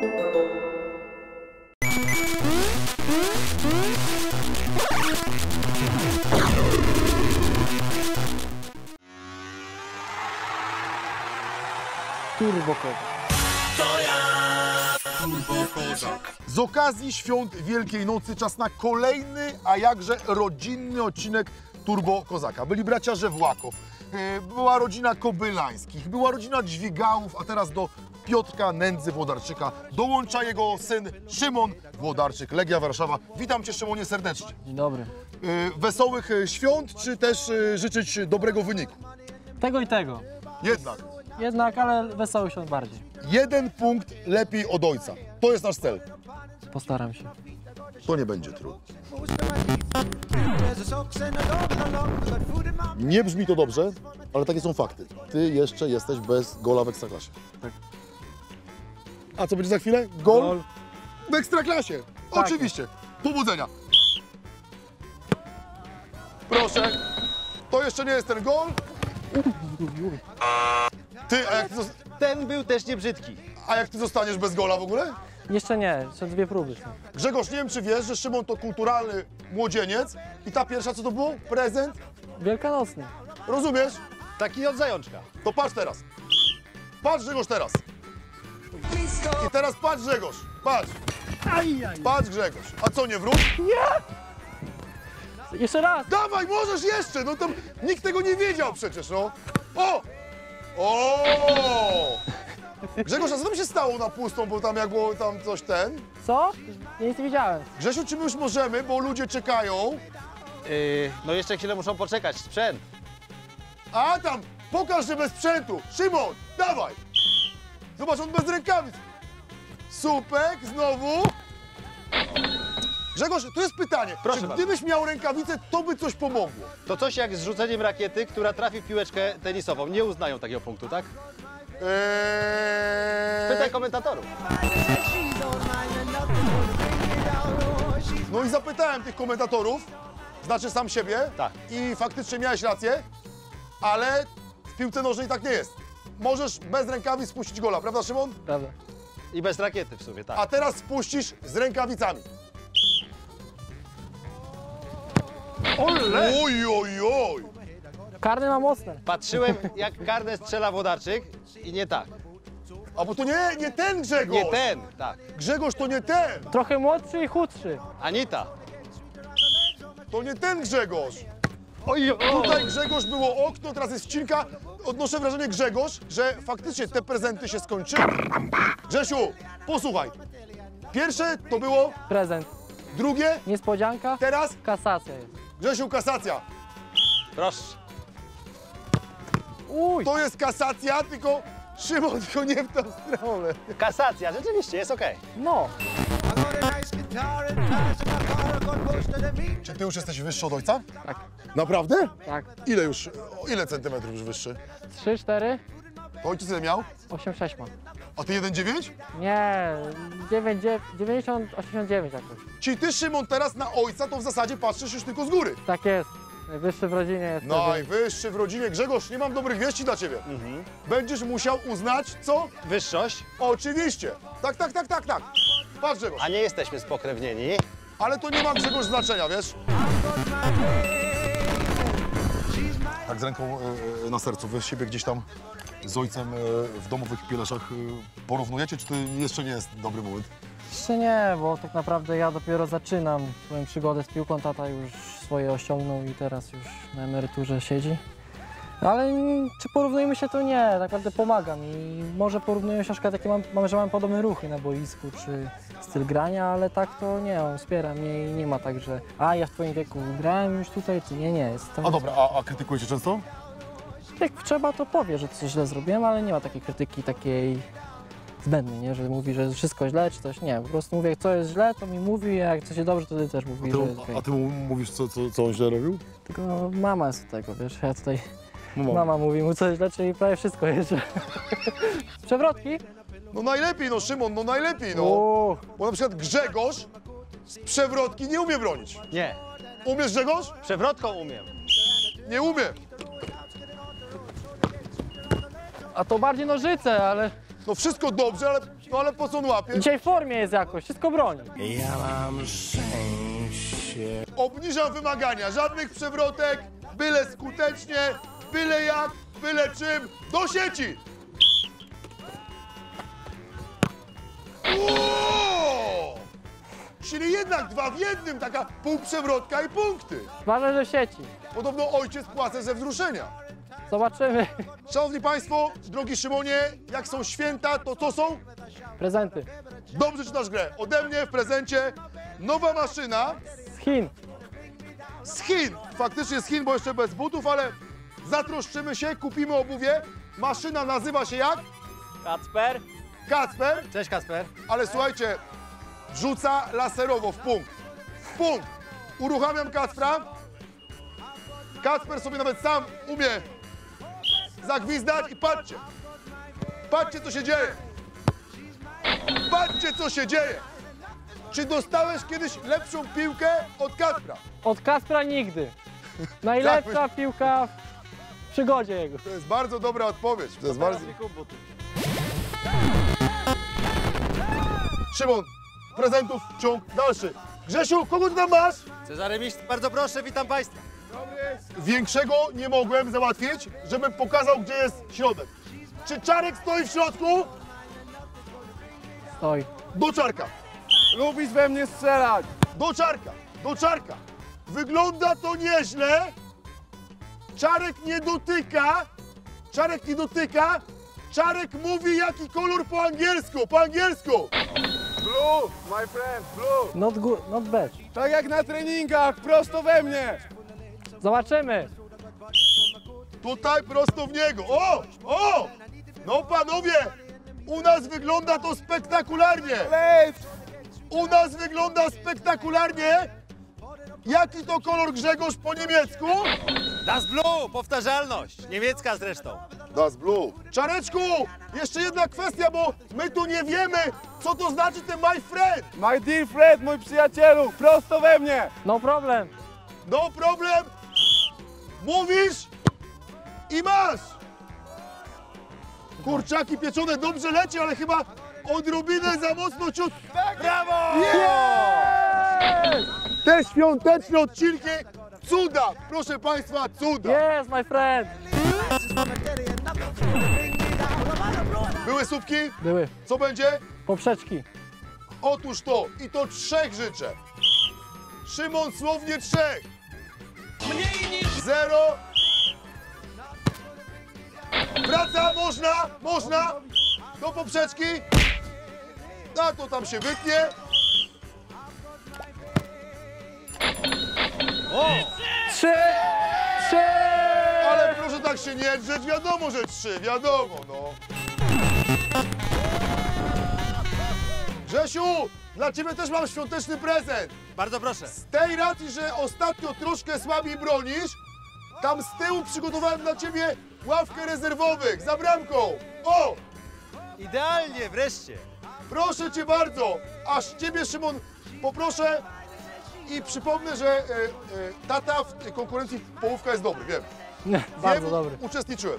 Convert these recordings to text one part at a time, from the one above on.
Turbo Kozak. To ja, Turbo Kozak. Z okazji świąt Wielkiej Nocy czas na kolejny, a jakże rodzinny odcinek Turbo Kozaka. Byli bracia Żewłakow, była rodzina Kobylańskich, była rodzina Dźwigałów, a teraz do Piotrka Nędzy Włodarczyka dołącza jego syn Szymon Włodarczyk, Legia Warszawa. Witam Cię, Szymonie, serdecznie. Dzień dobry. Wesołych świąt, czy też życzyć dobrego wyniku? Tego i tego. Jednak Ale wesoły świąt bardziej. 1 punkt lepiej od ojca. To jest nasz cel. Postaram się. To nie będzie trudno. Nie brzmi to dobrze, ale takie są fakty. Ty jeszcze jesteś bez gola w Ekstraklasie. Tak. A co będzie za chwilę? Gol w Ekstraklasie. Tak. Oczywiście. Powodzenia. Proszę. To jeszcze nie jest ten gol. Ty, Ten był też niebrzydki. a jak ty zostaniesz bez gola w ogóle? Jeszcze nie, jeszcze 2 próby są. Grzegorz, nie wiem czy wiesz, że Szymon to kulturalny młodzieniec i ta pierwsza co to było? Prezent? Wielkanocny. Rozumiesz? Taki od zajączka. To patrz teraz. Patrz Grzegorz teraz. I teraz patrz Grzegorz. Patrz. Patrz Grzegorz. A co, nie wróć? Jeszcze raz! Dawaj, możesz jeszcze. No to nikt tego nie wiedział przecież, no. O! O! Grzegorz, a co tam się stało na pustą, bo tam jak było tam coś ten? Co? Ja nic nie widziałem. Grzesiu, czy my już możemy, bo ludzie czekają. No jeszcze chwilę muszą poczekać. Sprzęt. A tam, pokaż, że bez sprzętu. Szymon, dawaj. Zobacz, on bez rękawic. Supek, znowu. Grzegorz, tu jest pytanie. Proszę czy bardzo. gdybyś miał rękawice, to by coś pomogło? To coś jak z rzuceniem rakiety, która trafi w piłeczkę tenisową. Nie uznają takiego punktu, tak? Pytaj komentatorów. No i zapytałem tych komentatorów, znaczy sam siebie. Tak. I faktycznie miałeś rację, ale w piłce nożnej tak nie jest. Możesz bez rękawic spuścić gola, prawda Szymon? Prawda. I bez rakiety w sumie, tak. A teraz spuścisz z rękawicami. Ole! Oj, oj, oj. Karny ma mocne. Patrzyłem, jak karne strzela Włodarczyk i nie tak. A bo to nie ten Grzegorz. Nie ten, tak. Grzegorz to nie ten. Trochę młodszy i chudszy. Anita. To nie ten Grzegorz. Oj, Tutaj Grzegorz było okno, teraz jest wcinka. Odnoszę wrażenie, Grzegorz, że faktycznie te prezenty się skończyły. Grzesiu, posłuchaj. Pierwsze to było, Prezent. drugie, Niespodzianka. teraz Kasacja jest. Grzesiu, kasacja. Proszę. Uj! To jest kasacja, tylko Szymon, tylko nie w tą stronę. Kasacja, rzeczywiście, jest okej. No. Czy ty już jesteś wyższy od ojca? Tak. Naprawdę? Tak. Ile centymetrów już wyższy? 3, 4, To ojciec ile miał? 8, 6 ma. A ty 1,9? Nie, 90, 89 jakoś. Czyli ty, Szymon, teraz na ojca to w zasadzie patrzysz już tylko z góry. Tak jest. Najwyższy w rodzinie jest. Najwyższy w rodzinie. Grzegorz, nie mam dobrych wieści dla ciebie. Będziesz musiał uznać, co? Wyższość, Oczywiście. Tak. Patrz, Grzegorz. a nie jesteśmy spokrewnieni. Ale to nie ma, Grzegorz, znaczenia, wiesz? Tak z ręką na sercu, wy siebie gdzieś tam z ojcem w domowych pieleszach porównujecie, czy to jeszcze nie jest dobry moment? Jeszcze nie, bo tak naprawdę ja dopiero zaczynam swoją przygodę z piłką. Tata już swoje osiągnął i teraz już na emeryturze siedzi. Ale czy porównujemy się, to nie, tak naprawdę pomagam i może porównujemy się na przykład, jakie że mam podobne ruchy na boisku, czy styl grania, ale tak to nie, on wspiera mnie i nie ma tak, że ja w twoim wieku grałem już tutaj, czy nie, jest to... A dobra, a krytykujecie często? Jak trzeba, to powie, że coś źle zrobiłem, ale nie ma takiej krytyki takiej zbędnej, nie, że mówi, że wszystko źle, czy coś, nie, po prostu mówię, jak co jest źle, to mi mówi, a jak coś jest dobrze, to ty też mówi, że jest okej. A ty mu mówisz, co on źle robił? Tylko mama jest od tego, wiesz, ja tutaj... Mama mówi mu coś źle, czyli prawie wszystko jest źle. Przewrotki? No najlepiej, no Szymon, no najlepiej, no. Bo na przykład Grzegorz z przewrotki nie umie bronić. Nie, Umiesz, Grzegorz? przewrotką umiem. Nie umie. A to bardziej nożyce, ale... No wszystko dobrze, ale No ale po co on łapie? Dzisiaj w formie jest jakoś, wszystko broni. Ja mam szczęście. Obniżam wymagania, żadnych przewrotek, byle skutecznie, byle jak, byle czym, do sieci! Uuu! Czyli jednak 2 w 1, taka półprzewrotka i punkty. Ważne, że sieci. Podobno ojciec płacze ze wzruszenia. Zobaczymy. Szanowni Państwo, drogi Szymonie, jak są święta, to co są? Prezenty. Dobrze czytasz grę. Ode mnie w prezencie nowa maszyna Z Chin. z Chin. Faktycznie z Chin, bo jeszcze bez butów, ale zatroszczymy się, kupimy obuwie. Maszyna nazywa się jak? Kacper. Kacper, Cześć Kacper. ale słuchajcie, rzuca laserowo w punkt. W punkt. Uruchamiam Kacpra. Kacper sobie nawet sam umie zagwizdać i patrzcie. Patrzcie, co się dzieje. Patrzcie, co się dzieje. Czy dostałeś kiedyś lepszą piłkę od Kacpra? Od Kaspra nigdy. Najlepsza piłka w przygodzie jego. To jest bardzo dobra odpowiedź. To jest bardzo... Szymon, prezentów ciąg dalszy. Grzesiu, kogo ty tam masz? Cezary Mistrz, bardzo proszę, witam Państwa. Większego nie mogłem załatwić, żebym pokazał, gdzie jest środek. Czy Czarek stoi w środku? Stoi. Do Czarka. Lubisz we mnie strzelać! Do Czarka. Do Czarka. Wygląda to nieźle. Czarek nie dotyka. Czarek nie dotyka. Czarek mówi, jaki kolor po angielsku. Po angielsku. Blue, my friend, blue! Not good, not bad. Tak jak na treningach, prosto we mnie! Zobaczymy. Tutaj prosto w niego. O! O! No panowie, u nas wygląda to spektakularnie. Leć! U nas wygląda spektakularnie. Jaki to kolor, Grzegorz, po niemiecku? Das Blue, powtarzalność. Niemiecka zresztą. Das Blue. Czareczku, jeszcze jedna kwestia, bo my tu nie wiemy, co to znaczy ten my friend. My dear friend, mój przyjacielu, prosto we mnie! No problem. No problem. Mówisz i masz. Kurczaki pieczone dobrze leci, ale chyba odrobinę za mocno ciut. Brawo! Te świąteczne odcinki, cuda, proszę Państwa, cuda. Yes, my friend. Były słupki? Były. Co będzie? Poprzeczki. Otóż to, i to 3 życzę. Szymon, słownie 3. 0. Wraca, można. Do poprzeczki. A to tam się wytnie. O! 3! Ale proszę tak się nie drzeć, wiadomo, że 3, wiadomo, no. Grzesiu, dla Ciebie też mam świąteczny prezent. Bardzo proszę. Z tej racji, że ostatnio troszkę słabiej bronisz, tam z tyłu przygotowałem dla Ciebie ławkę rezerwowych za bramką. O, Idealnie, wreszcie. proszę Cię bardzo, aż Ciebie, Szymon, poproszę i przypomnę, że tata w konkurencji połówka jest dobry, wiem. Bardzo Wiem, dobry. Uczestniczyłem.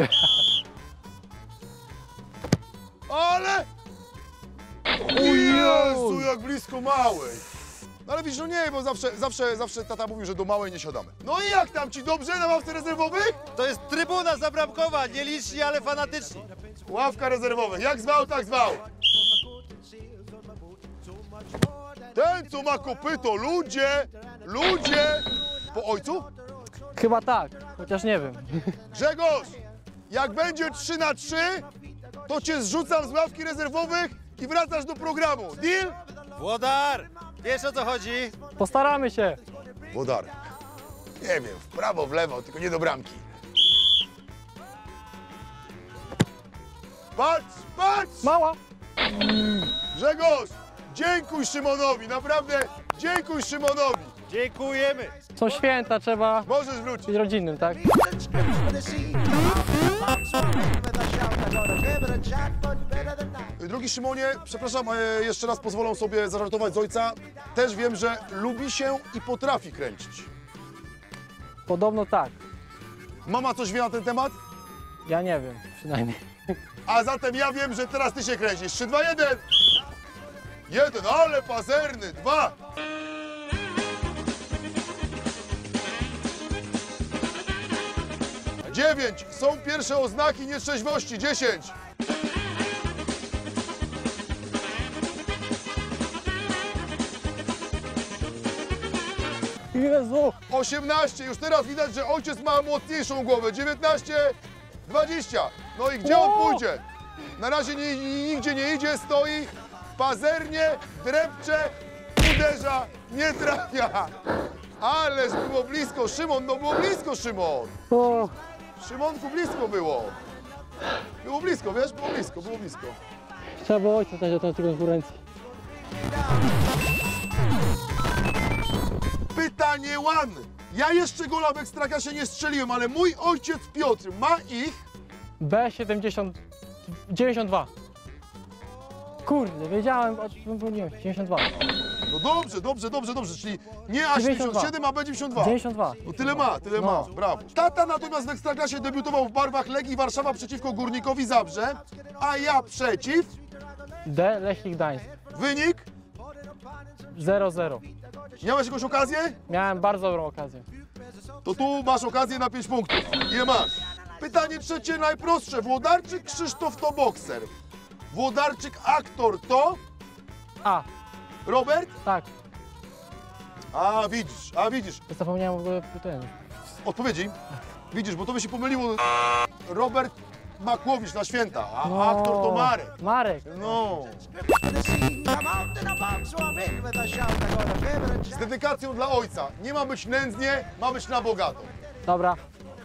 Ale... O Jezu, jak blisko małej. No ale widzisz, no nie, bo zawsze tata mówił, że do małej nie siadamy. No i jak tam ci dobrze na ławce rezerwowych? To jest trybuna zabramkowa, nieliczni, ale fanatyczni. Ławka rezerwowych, jak zwał, tak zwał. Ten, co ma kopyto, ludzie. Po ojcu? Chyba tak, chociaż nie wiem. Grzegorz, jak będzie 3-3, to cię zrzucam z ławki rezerwowych i wracasz do programu. Deal? Włodar, wiesz o co chodzi? Postaramy się. Wodar. Nie wiem, w prawo, w lewo, tylko nie do bramki. Patrz! Mała. Grzegorz, dziękuj Szymonowi, naprawdę dziękuj Szymonowi. Dziękujemy. Są święta, trzeba Możesz wrócić. być rodzinnym, tak? Drogi Szymonie, przepraszam, jeszcze raz pozwolę sobie zażartować z ojca. Też wiem, że lubi się i potrafi kręcić. Podobno tak. Mama coś wie na ten temat? Ja nie wiem, przynajmniej. A zatem ja wiem, że teraz ty się kręcisz. 3, 2, 1. 1, ale pazerny. 2. Dziewięć. Są pierwsze oznaki nietrzeźwości. 10. Jezu! 18. Już teraz widać, że ojciec ma mocniejszą głowę. 19. 20. No i gdzie on O! pójdzie? Na razie nigdzie nie idzie, stoi pazernie, drepcze, uderza, nie trafia. Ależ było blisko, Szymon, no było blisko, Szymon. O, Szymonku, blisko było. Było blisko, wiesz, było blisko, było blisko. trzeba było ojca dać do tej konkurencji. Pytanie one. Ja jeszcze gola w Ekstraklasie nie strzeliłem, ale mój ojciec Piotr ma ich. B70... 92. Kurde, wiedziałem, nie, 92. No dobrze, czyli nie A 77, a B 92. 92. No tyle ma, brawo. Tata natomiast w Ekstraklasie debiutował w barwach Legii Warszawa przeciwko Górnikowi Zabrze, a ja przeciw. D, Lechii Gdańsk. Wynik? 0-0. Miałeś jakąś okazję? Miałem bardzo dobrą okazję. To tu masz okazję na 5 punktów. Ile masz? Pytanie trzecie, najprostsze. Włodarczyk Krzysztof to bokser. Włodarczyk aktor to? A, Robert? tak. A widzisz. Zapomniałem w ogóle ten. Odpowiedzi? Widzisz, bo to by się pomyliło. Robert Makłowicz na święta, a No. aktor to Marek. Marek. No. Z dedykacją dla ojca. Nie ma być nędznie, ma być na bogato. Dobra.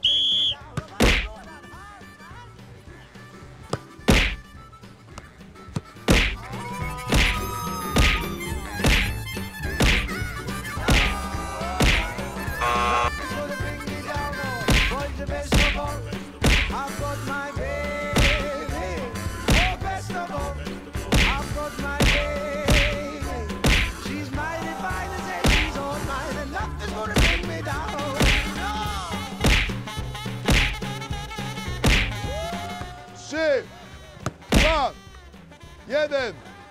Trzy, 2, 1.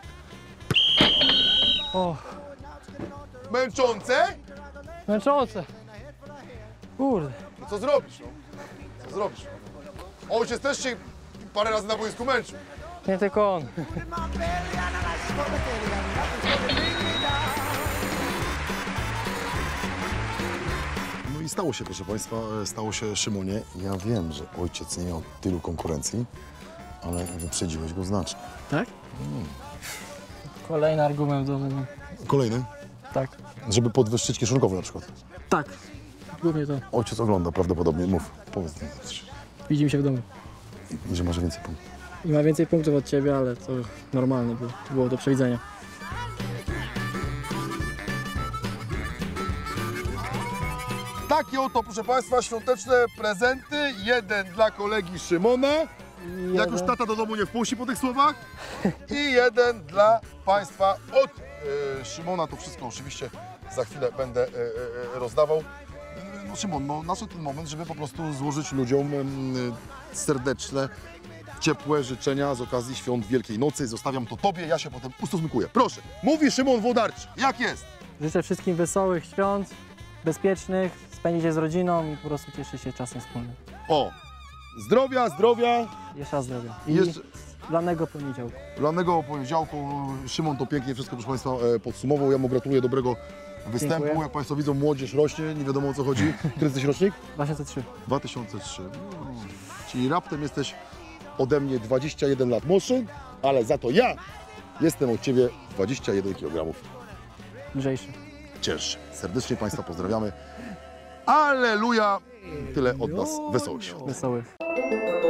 O, Męczące? męczące. Kurde. No co zrobisz? No? Co zrobisz? Ojciec też się parę razy na boisku męczył. Nie tylko on. No i stało się, proszę Państwa, stało się Szymonie. Ja wiem, że ojciec nie miał tylu konkurencji, ale wyprzedziłeś go znacznie. Tak? Kolejny argument do mnie. Kolejny, Tak. żeby podwyższyć kieszonkowo na przykład. Tak. Głównie to. Ojciec ogląda prawdopodobnie, mów, powiedz mi coś. Widzimy się w domu. I że może więcej punktów. I ma więcej punktów od ciebie, ale to normalne było. To było do przewidzenia. Takie oto, proszę Państwa, świąteczne prezenty. Jeden dla kolegi Szymona. Jak już tata do domu nie wpuści po tych słowach. I jeden dla Państwa od Szymona. To wszystko oczywiście za chwilę będę rozdawał. No Szymon, no nadszedł ten moment, żeby po prostu złożyć ludziom serdeczne, ciepłe życzenia z okazji świąt Wielkiej Nocy. Zostawiam to Tobie, ja się potem ustosunkuję. Proszę, mówi Szymon Włodarczy. Jak jest? Życzę wszystkim wesołych świąt, bezpiecznych, spędzić je z rodziną i po prostu cieszyć się czasem wspólnym. O, zdrowia. Jeszcze raz zdrowia. I Jeszcze lanego poniedziałku. lanego poniedziałku. Szymon to pięknie wszystko, proszę Państwa, podsumował. Ja mu gratuluję dobrego występu. Dziękuję. Jak Państwo widzą, młodzież rośnie, nie wiadomo o co chodzi. Który jesteś rocznik? 2003. 2003. Czyli raptem jesteś ode mnie 21 lat młodszy, ale za to ja jestem od Ciebie 21 kg Lżejszy. cięższy. Serdecznie Państwa pozdrawiamy. Alleluja! Tyle od nas. Wesołych świąt. Wesołych.